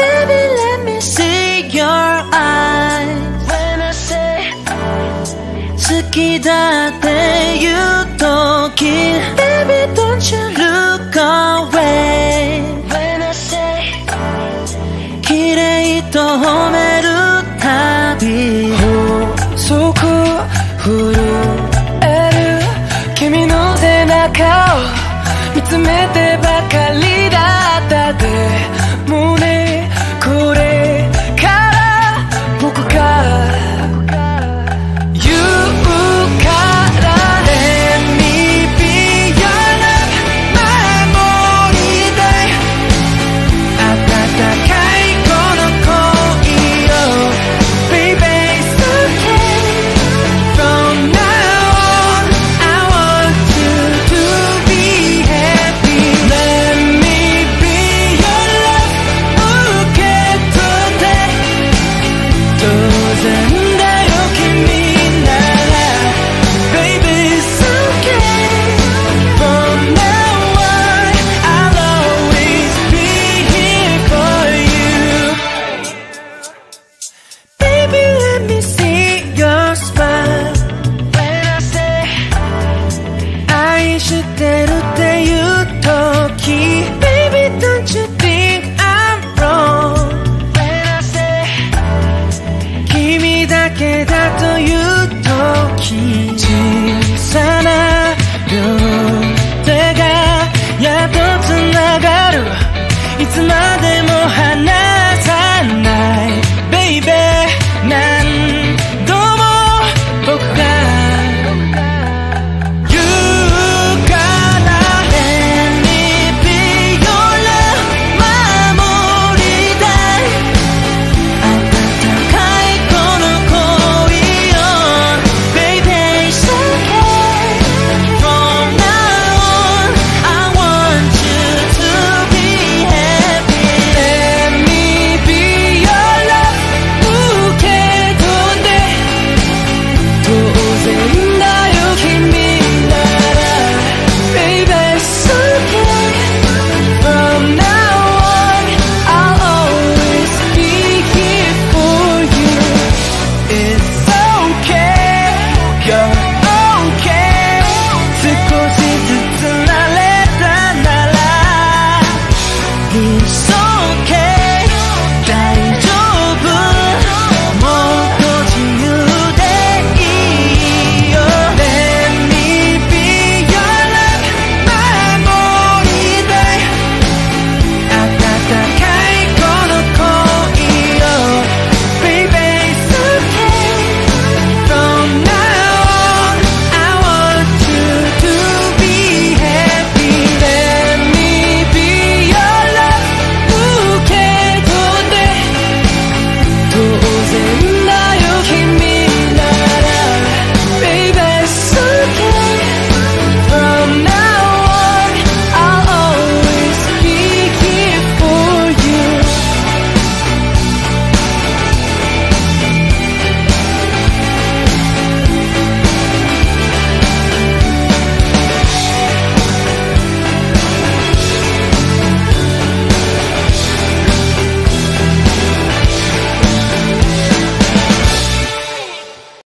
Baby, let me see your eyes when I say 好きだって言うとき Baby, don't you look away when I say 綺麗と褒めるたび細く震える君の背中を見つめてばかりだったでもうねこれから僕が言うから Let me be your love 守りたい温かいこの恋を Baby it's okay from now on I want you to be happy Let me be your love 受け取って当然だよ君なら Baby it's okay from now on I'll always be here for you Baby let me see your smile when I say 愛してるっていうとき Baby don't you think I'm wrong when I say 君だけだというとき小さな両手がやっとつながるいつまでも離さない Baby な